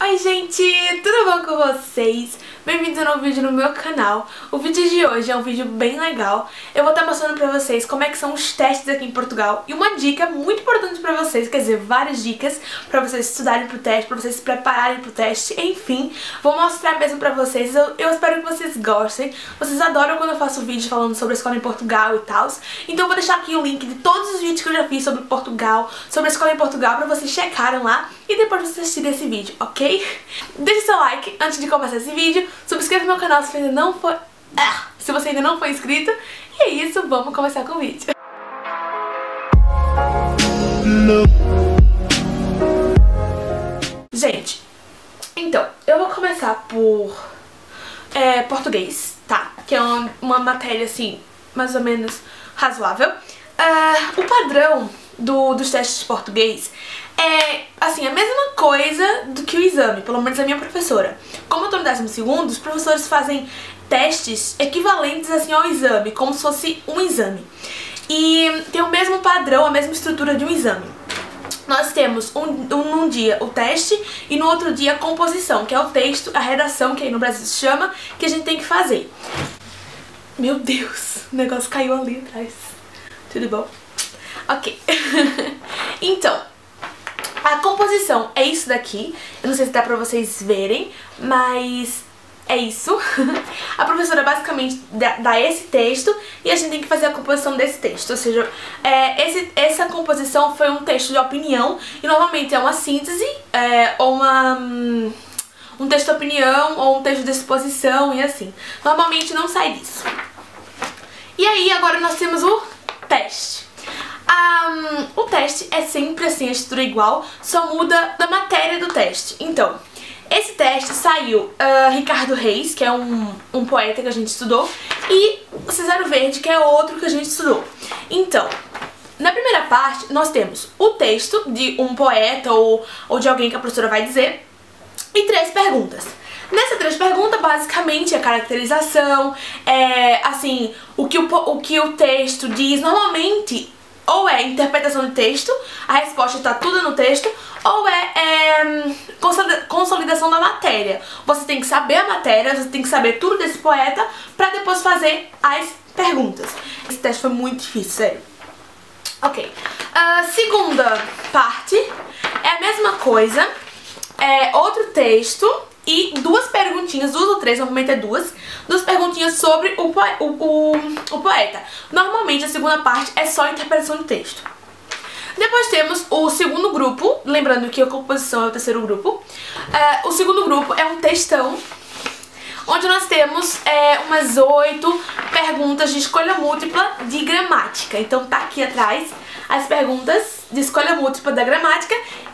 Oi gente, tudo bom com vocês? Bem-vindos a um novo vídeo no meu canal. O vídeo de hoje é um vídeo bem legal. Eu vou estar mostrando pra vocês como é que são os testes aqui em Portugal. E uma dica muito importante pra vocês, quer dizer, várias dicas pra vocês estudarem pro teste, pra vocês se prepararem pro teste, enfim. Vou mostrar mesmo pra vocês, eu espero que vocês gostem. Vocês adoram quando eu faço vídeo falando sobre a escola em Portugal e tal. Então eu vou deixar aqui o link de todos os vídeos que eu já fiz sobre Portugal, sobre a escola em Portugal, pra vocês checarem lá e depois vocês assistirem esse vídeo, ok? Deixe seu like antes de começar esse vídeo, subscreva no meu canal se você ainda não for... se você ainda não for inscrito. E é isso, vamos começar com o vídeo. Gente, então, eu vou começar por português, tá? Que é uma matéria, assim, mais ou menos razoável. O padrão dos testes de português é, assim, a mesma coisa do que o exame, pelo menos a minha professora. Como eu tô no 12º, os professores fazem testes equivalentes, assim, ao exame, como se fosse um exame. E tem o mesmo padrão, a mesma estrutura de um exame. Nós temos num dia o teste e no outro dia a composição, que é o texto, a redação, que aí no Brasil se chama, que a gente tem que fazer. Meu Deus, o negócio caiu ali atrás. Tudo bom? Ok. Então, a composição é isso daqui. Eu não sei se dá pra vocês verem, mas é isso. A professora basicamente dá esse texto e a gente tem que fazer a composição desse texto. Ou seja, essa composição foi um texto de opinião e normalmente é uma síntese, ou um texto de opinião ou um texto de exposição e assim. Normalmente não sai disso. E aí agora nós temos o teste. O teste é sempre assim, a estrutura igual, só muda da matéria do teste. Então, esse teste saiu Ricardo Reis, que é um poeta que a gente estudou, e Cesaro Verde, que é outro que a gente estudou. Então, na primeira parte, nós temos o texto de um poeta ou de alguém que a professora vai dizer, e 3 perguntas. Nessas 3 perguntas, basicamente, a caracterização, assim, o que o texto diz. Normalmente, ou é interpretação de texto, a resposta está tudo no texto, ou é consolidação da matéria. Você tem que saber a matéria, você tem que saber tudo desse poeta para depois fazer as perguntas. Esse teste foi muito difícil, sério. Ok. Segunda parte é a mesma coisa, outro texto e 2 perguntinhas, 2 ou 3, normalmente é 2 perguntinhas sobre o poeta. Normalmente a segunda parte é só a interpretação do texto. Depois temos o segundo grupo, lembrando que a composição é o terceiro grupo. O segundo grupo é um textão, onde nós temos umas 8 perguntas de escolha múltipla de gramática. Então tá aqui atrás as perguntas de escolha múltipla da gramática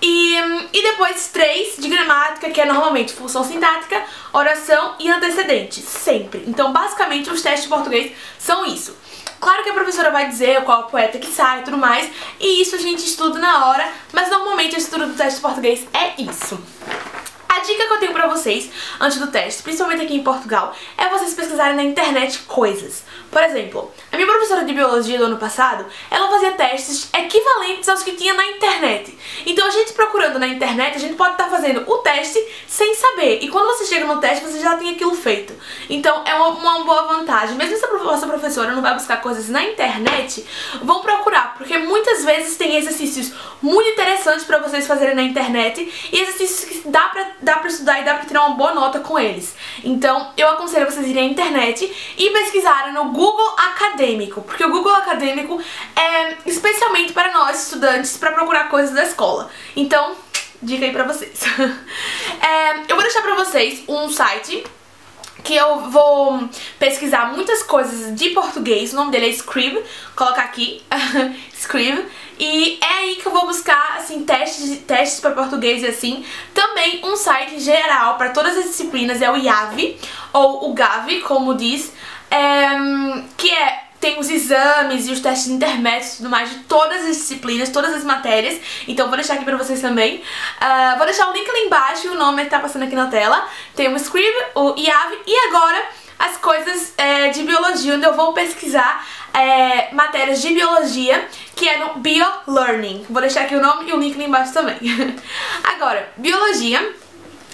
e depois 3 de gramática, que é normalmente função sintática, oração e antecedentes, sempre. Então basicamente os testes de português são isso. Claro que a professora vai dizer qual poeta que sai e tudo mais, e isso a gente estuda na hora, mas normalmente a estrutura do teste de português é isso. A dica que eu tenho pra vocês, antes do teste, principalmente aqui em Portugal, é vocês pesquisarem na internet coisas. Por exemplo, a minha professora de biologia do ano passado, ela fazia testes equivalentes aos que tinha na internet. Então a gente procurando na internet, a gente pode estar fazendo o teste sem saber. E quando você chega no teste, você já tem aquilo feito. Então é uma boa vantagem. Mesmo se a vossa professora não vai buscar coisas na internet, vão procurar, porque muitas vezes tem exercícios muito interessantes pra vocês fazerem na internet e exercícios que dá pra estudar e dá pra tirar uma boa nota com eles. Então eu aconselho vocês irem à internet e pesquisarem no Google Acadêmico, porque o Google Acadêmico é especialmente para nós estudantes, para procurar coisas da escola. Então, dica aí pra vocês. Eu vou deixar pra vocês um site que eu vou pesquisar muitas coisas de português. O nome dele é Scrib, colocar aqui, Scrib, e é aí que eu vou buscar, assim, testes para português e assim. Também um site geral para todas as disciplinas é o IAV, ou o GAV, como diz, que tem os exames e os testes intermédios e tudo mais de todas as disciplinas, todas as matérias. Então vou deixar aqui pra vocês também. Vou deixar o link lá embaixo, o nome tá passando aqui na tela. Tem o Scrib, o IAV e agora as coisas de biologia, onde eu vou pesquisar matérias de biologia, que é no BioLearning. Vou deixar aqui o nome e o link lá embaixo também. Agora, biologia.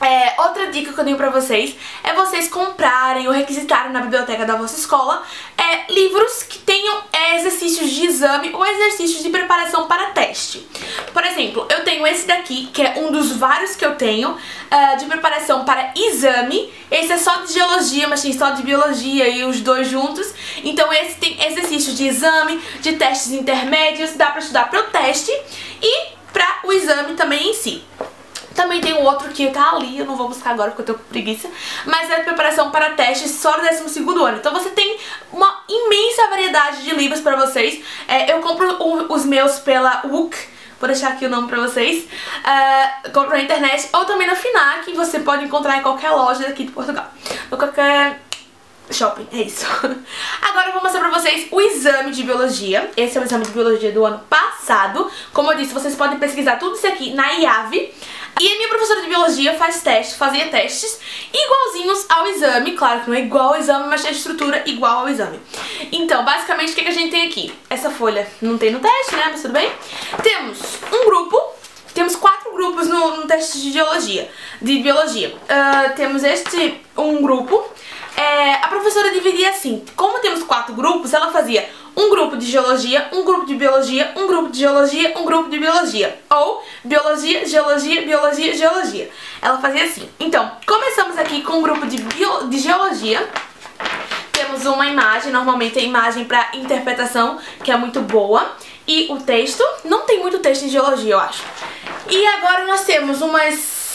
Outra dica que eu tenho pra vocês é vocês comprarem ou requisitarem na biblioteca da vossa escola livros que tenham exercícios de exame ou exercícios de preparação para teste. Por exemplo, eu tenho esse daqui, que é um dos vários que eu tenho de preparação para exame. Esse é só de geologia, mas tem só de biologia e os dois juntos. Então esse tem exercícios de exame, de testes intermédios, dá pra estudar para o teste e para o exame também em si. Também tem um outro que tá ali, eu não vou buscar agora porque eu tô com preguiça, mas é preparação para testes só no 12º ano. Então você tem uma imensa variedade de livros pra vocês. Eu compro os meus pela WUC, vou deixar aqui o nome pra vocês. Compro na internet ou também na FINAC, você pode encontrar em qualquer loja daqui de Portugal. Ou qualquer shopping, é isso. Agora eu vou mostrar pra vocês o exame de biologia. Esse é o exame de biologia do ano passado. Como eu disse, vocês podem pesquisar tudo isso aqui na IAV. E a minha professora de biologia fazia testes igualzinhos ao exame. Claro que não é igual ao exame, mas tem a estrutura igual ao exame. Então, basicamente, o que a gente tem aqui? Essa folha não tem no teste, né? Mas tudo bem. Temos um grupo. Temos 4 grupos no teste de biologia. Temos um grupo. A professora dividia assim. Como temos 4 grupos, ela fazia um grupo de geologia, um grupo de biologia, um grupo de geologia, um grupo de biologia. Ou biologia, geologia, biologia, geologia. Ela fazia assim. Então, começamos aqui com um grupo de geologia. Temos uma imagem, normalmente a imagem para interpretação, que é muito boa. E o texto, não tem muito texto em geologia, eu acho. E agora nós temos umas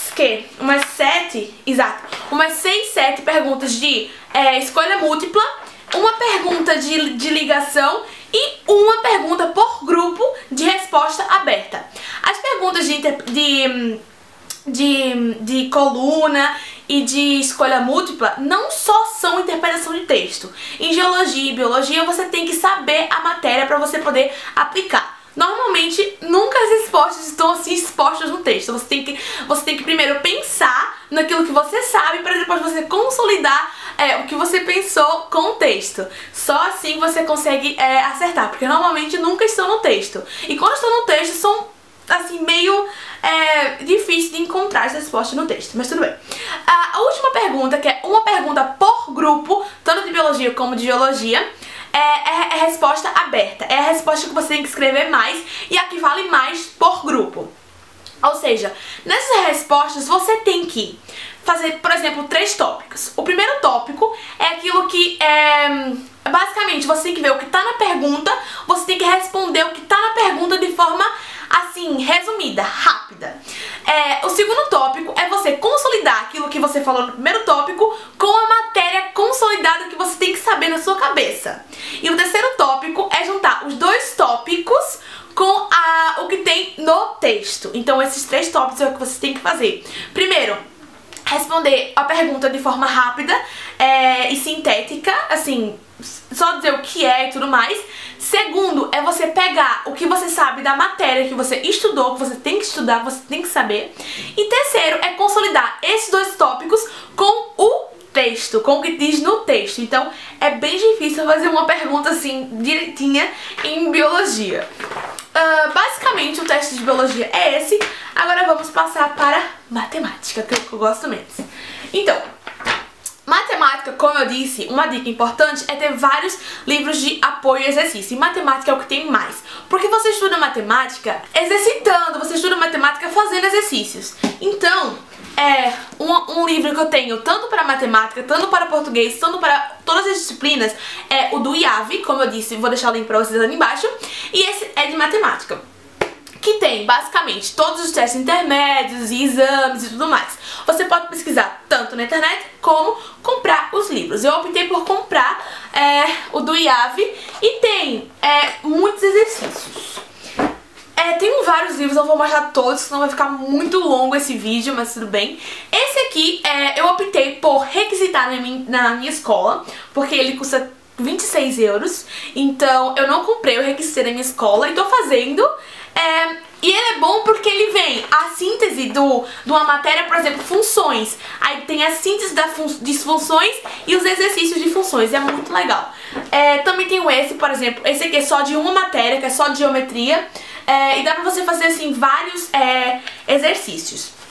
6, 7 perguntas de escolha múltipla, uma pergunta de ligação e uma pergunta por grupo de resposta aberta. As perguntas de coluna e de escolha múltipla não só são interpretação de texto. Em geologia e biologia você tem que saber a matéria para você poder aplicar. Normalmente, nunca as respostas estão assim expostas no texto. Você tem que primeiro pensar naquilo que você sabe para depois você consolidar o que você pensou com o texto. Só assim você consegue acertar, porque normalmente nunca estão no texto. E quando estão no texto, são assim meio difícil de encontrar as respostas no texto, mas tudo bem. A última pergunta, que é uma pergunta por grupo, tanto de biologia como de geologia, é a resposta aberta. É a resposta que você tem que escrever mais e a que vale mais por grupo. Ou seja, nessas respostas você tem que fazer, por exemplo, 3 tópicos. O primeiro tópico é aquilo que basicamente você tem que ver o que está na pergunta, você tem que responder o que está na pergunta de forma assim, resumida, rápida. O segundo tópico é você consolidar aquilo que você falou no primeiro tópico com a matéria consolidada que você tem que saber na sua cabeça. E o terceiro tópico é juntar os 2 tópicos com o que tem no texto. Então esses 3 tópicos é o que você tem que fazer. Primeiro, responder a pergunta de forma rápida e sintética, assim, só dizer o que é e tudo mais. Segundo, é você pegar o que você sabe da matéria que você estudou, que você tem que estudar, que você tem que saber. E terceiro, é consolidar esses 2 tópicos com o texto, com o que diz no texto. Então, é bem difícil fazer uma pergunta assim, direitinha, em biologia. Basicamente, o teste de biologia é esse. Agora vamos passar para matemática, que eu gosto menos. Então, matemática, como eu disse, uma dica importante é ter vários livros de apoio e exercício. E matemática é o que tem mais. Porque você estuda matemática exercitando, você estuda matemática fazendo exercícios. Então, um livro que eu tenho tanto para matemática, tanto para português, tanto para todas as disciplinas, é o do IAV, como eu disse, vou deixar o link para vocês ali embaixo. E esse é de matemática, que tem basicamente todos os testes intermédios e exames e tudo mais. Você pode pesquisar tanto na internet como comprar os livros. Eu optei por comprar o do IAV e tem muitos exercícios. Tem vários livros, não vou mostrar todos, senão vai ficar muito longo esse vídeo, mas tudo bem. Esse aqui, eu optei por requisitar na minha escola, porque ele custa 26 euros. Então eu não comprei, eu requisitei na minha escola e tô fazendo. E ele é bom porque ele vem a síntese de uma matéria, por exemplo, funções. Aí tem a síntese de funções e os exercícios de funções, é muito legal. Também tem esse, por exemplo, esse aqui é só de uma matéria, que é só de geometria. E dá pra você fazer assim vários exercícios.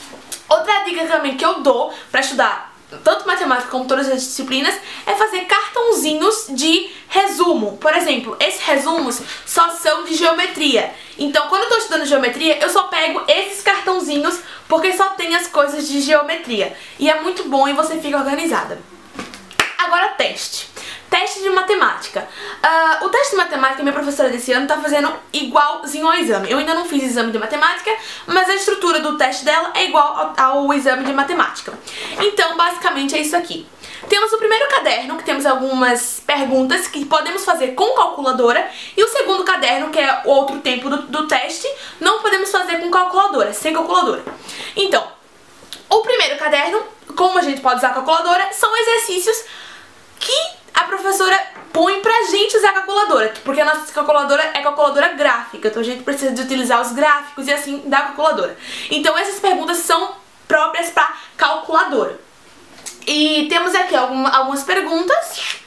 Outra dica também que eu dou pra estudar tanto matemática como todas as disciplinas é fazer cartãozinhos de resumo. Por exemplo, esses resumos só são de geometria. Então, quando eu tô estudando geometria, eu só pego esses cartãozinhos porque só tem as coisas de geometria. E é muito bom e você fica organizada. Agora, teste. Teste de matemática. O teste de matemática, minha professora desse ano tá fazendo igualzinho ao exame. Eu ainda não fiz exame de matemática, mas a estrutura do teste dela é igual ao exame de matemática. Então, basicamente é isso aqui. Temos o primeiro caderno, que temos algumas perguntas que podemos fazer com calculadora, e o segundo caderno, que é outro tempo do teste, não podemos fazer com calculadora, sem calculadora. Então, o primeiro caderno, como a gente pode usar a calculadora, são exercícios que a professora põe pra gente usar a calculadora, porque a nossa calculadora é calculadora gráfica, então a gente precisa de utilizar os gráficos e assim da calculadora. Então essas perguntas são próprias pra calculadora. E temos aqui algumas perguntas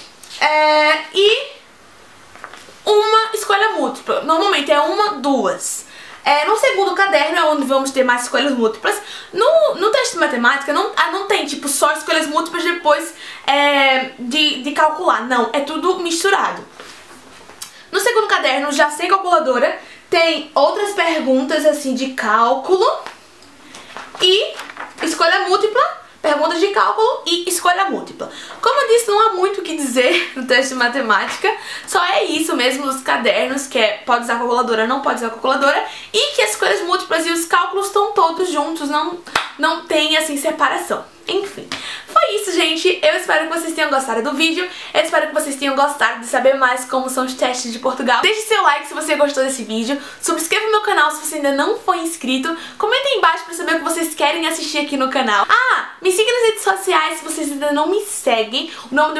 e uma escolha múltipla. Normalmente é uma, duas. No segundo caderno é onde vamos ter mais escolhas múltiplas. No teste de matemática não tem tipo só escolhas múltiplas depois de calcular. Não, é tudo misturado. No segundo caderno, já sem calculadora, tem outras perguntas assim de cálculo e escolha múltipla. Perguntas de cálculo e escolha múltipla. Como eu disse, não há muito o que dizer no teste de matemática. Só é isso mesmo, os cadernos, que pode usar calculadora, não pode usar calculadora. E que as escolhas múltiplas e os cálculos estão todos juntos, não tem assim separação. Enfim, foi isso, gente. Eu espero que vocês tenham gostado do vídeo. Eu espero que vocês tenham gostado de saber mais como são os testes de Portugal. Deixe seu like se você gostou desse vídeo. Subscreva o meu canal se você ainda não foi inscrito. Comenta aí embaixo pra saber o que vocês querem assistir aqui no canal. Me siga nas redes sociais se vocês ainda não me seguem. O nome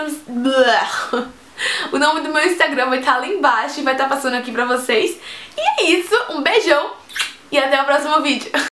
do meu Instagram vai estar lá embaixo e vai estar passando aqui pra vocês. E é isso, um beijão e até o próximo vídeo.